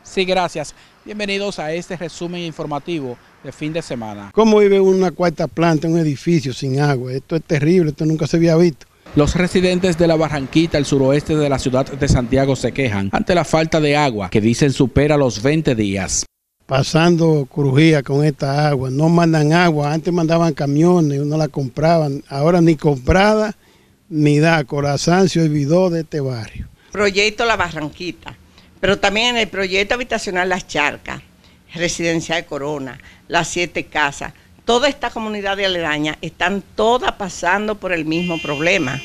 Sí, gracias. Bienvenidos a este resumen informativo de fin de semana. ¿Cómo vive una cuarta planta en un edificio sin agua? Esto es terrible, esto nunca se había visto. Los residentes de La Barranquita, al suroeste de la ciudad de Santiago, se quejan ante la falta de agua, que dicen supera los 20 días. Pasando crujía con esta agua, no mandan agua, antes mandaban camiones, uno la compraban, ahora ni comprada ni da. Corazán se olvidó de este barrio. Proyecto La Barranquita, pero también en el proyecto habitacional Las Charcas, residencial Corona, Las 7 Casas, toda esta comunidad de aledaña están todas pasando por el mismo problema.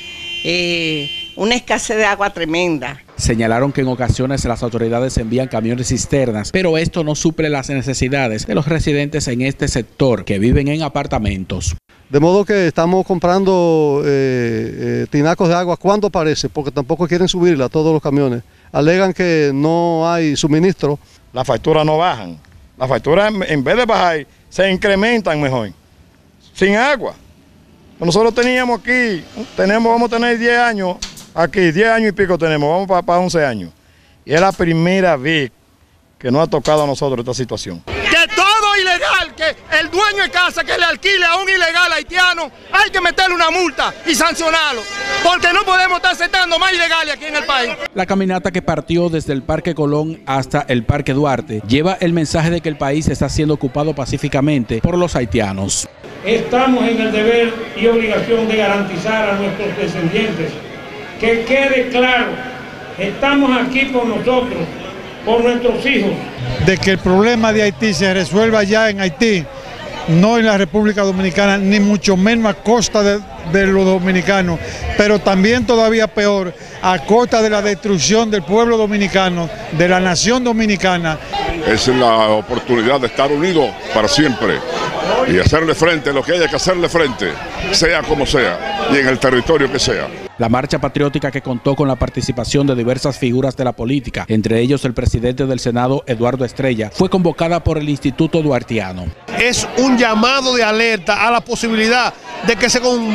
Una escasez de agua tremenda. Señalaron que en ocasiones las autoridades envían camiones cisternas, pero esto no suple las necesidades de los residentes en este sector que viven en apartamentos. De modo que estamos comprando tinacos de agua cuando aparece, porque tampoco quieren subirla a todos los camiones. Alegan que no hay suministro. Las facturas no bajan. Las facturas en vez de bajar se incrementan mejor. Sin agua. Nosotros teníamos aquí, vamos a tener 10 años aquí, 10 años y pico tenemos, vamos para 11 años. Y es la primera vez que nos ha tocado a nosotros esta situación. Que todo ilegal, que el dueño de casa que le alquile a un ilegal haitiano, hay que meterle una multa y sancionarlo, porque no podemos estar aceptando más ilegales aquí en el país. La caminata que partió desde el Parque Colón hasta el Parque Duarte lleva el mensaje de que el país está siendo ocupado pacíficamente por los haitianos. Estamos en el deber y obligación de garantizar a nuestros descendientes que quede claro, estamos aquí por nosotros, por nuestros hijos. De que el problema de Haití se resuelva ya en Haití, no en la República Dominicana, ni mucho menos a costa de los dominicanos, pero también todavía peor, a costa de la destrucción del pueblo dominicano, de la nación dominicana. Es la oportunidad de estar unidos para siempre y hacerle frente a lo que haya que hacerle frente, sea como sea y en el territorio que sea. La marcha patriótica, que contó con la participación de diversas figuras de la política, entre ellos el presidente del Senado, Eduardo Estrella, fue convocada por el Instituto Duartiano. Es un llamado de alerta a la posibilidad de que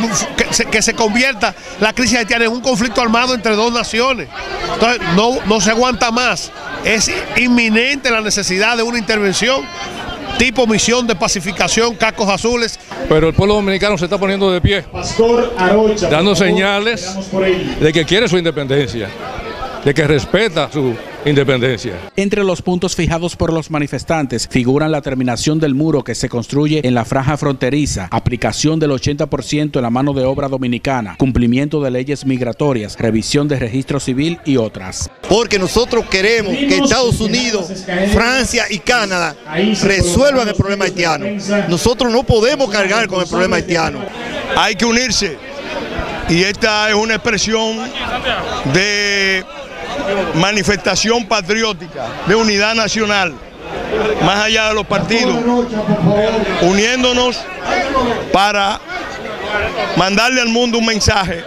se convierta la crisis haitiana en un conflicto armado entre dos naciones. Entonces no se aguanta más. Es inminente la necesidad de una intervención tipo misión de pacificación, cascos azules. Pero el pueblo dominicano se está poniendo de pie, dando señales de que quiere su independencia, de que respeta su independencia. Entre los puntos fijados por los manifestantes figuran la terminación del muro que se construye en la franja fronteriza, aplicación del 80% en la mano de obra dominicana, cumplimiento de leyes migratorias, revisión de registro civil y otras. Porque nosotros queremos que Estados Unidos, Francia y Canadá resuelvan el problema haitiano. Nosotros no podemos cargar con el problema haitiano. Hay que unirse, y esta es una expresión de manifestación patriótica, de unidad nacional, más allá de los partidos, uniéndonos para mandarle al mundo un mensaje.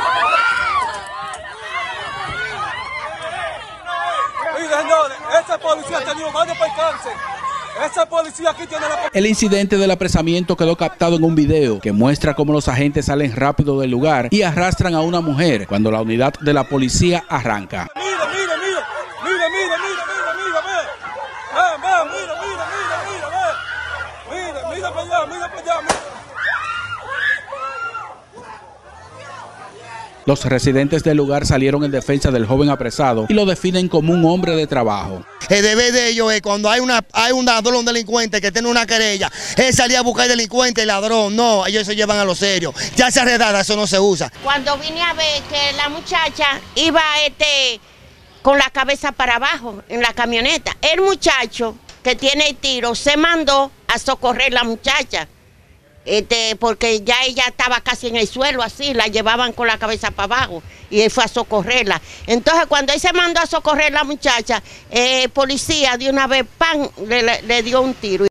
El incidente del apresamiento quedó captado en un video que muestra cómo los agentes salen rápido del lugar y arrastran a una mujer cuando la unidad de la policía arranca. Los residentes del lugar salieron en defensa del joven apresado y lo definen como un hombre de trabajo. El deber de ellos es cuando hay un ladrón, un delincuente que tiene una querella, él salía a buscar delincuente y ladrón. No, ellos se llevan a lo serio. Ya se redada, eso no se usa. Cuando vine a ver que la muchacha iba con la cabeza para abajo en la camioneta, el muchacho que tiene el tiro se mandó a socorrer a la muchacha. Porque ya ella estaba casi en el suelo, así, la llevaban con la cabeza para abajo y él fue a socorrerla. Entonces, cuando él se mandó a socorrer a la muchacha, policía de una vez, ¡pam!, le dio un tiro.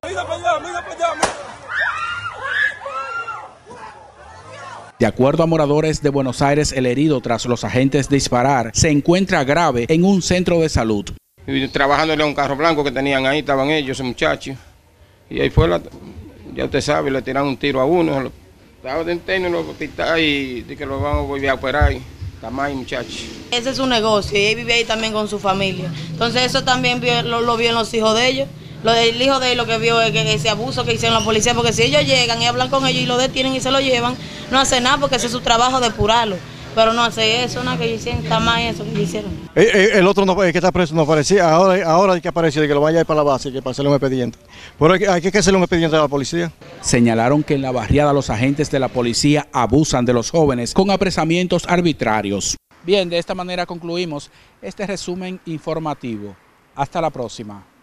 De acuerdo a moradores de Buenos Aires, el herido tras los agentes disparar se encuentra grave en un centro de salud. Trabajándole a un carro blanco que tenían ahí, estaban ellos, ese muchacho, y ahí fue ya usted sabe, le tiraron un tiro a uno, estaba de interno en el hospital y de que lo vamos a volver a operar. Tamay, muchacho. Ese es su negocio y él vive ahí también con su familia. Entonces eso también lo vio en los hijos de ellos. El hijo de él lo que vio es que ese abuso que hicieron la policía, porque si ellos llegan y hablan con ellos y lo detienen y se lo llevan, no hace nada porque ese es su trabajo de depurarlo. Pero no hace eso, nada que hicieron, está mal eso que hicieron. El otro no, el que está preso no aparecía, ahora hay que aparecer, que lo vaya a ir para la base, que para hacerle un expediente. Pero hay que hacerle un expediente a la policía. Señalaron que en la barriada los agentes de la policía abusan de los jóvenes con apresamientos arbitrarios. Bien, de esta manera concluimos este resumen informativo. Hasta la próxima.